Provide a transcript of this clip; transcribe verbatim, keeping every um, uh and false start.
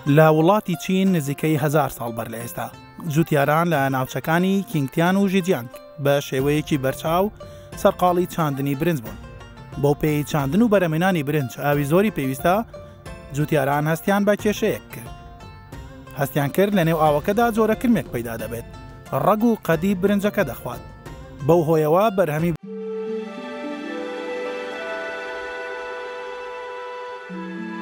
لە وڵاتی چین نزیکەی هەزار ساڵ بەر لە ئێستا جوتیاران لە ناوچەکانی کینگتیان و ژیجیانگ بە شێوەیەکی بەرچاو سەرقاڵی چاندنی برنج بوون. بۆ پێی چاندن و بەرەمێنانی برنج ئاوی زۆری پێویستە، جوتیاران هەستیان بە کێشەیەک کرد. هەستیان کرد لە نێو ئاوەکەدا جۆرە کرمێک پەیدا دەبێت، ڕەگ و قەدی برنجەکە دەخوات. بەو هۆیەوە بەرهەمی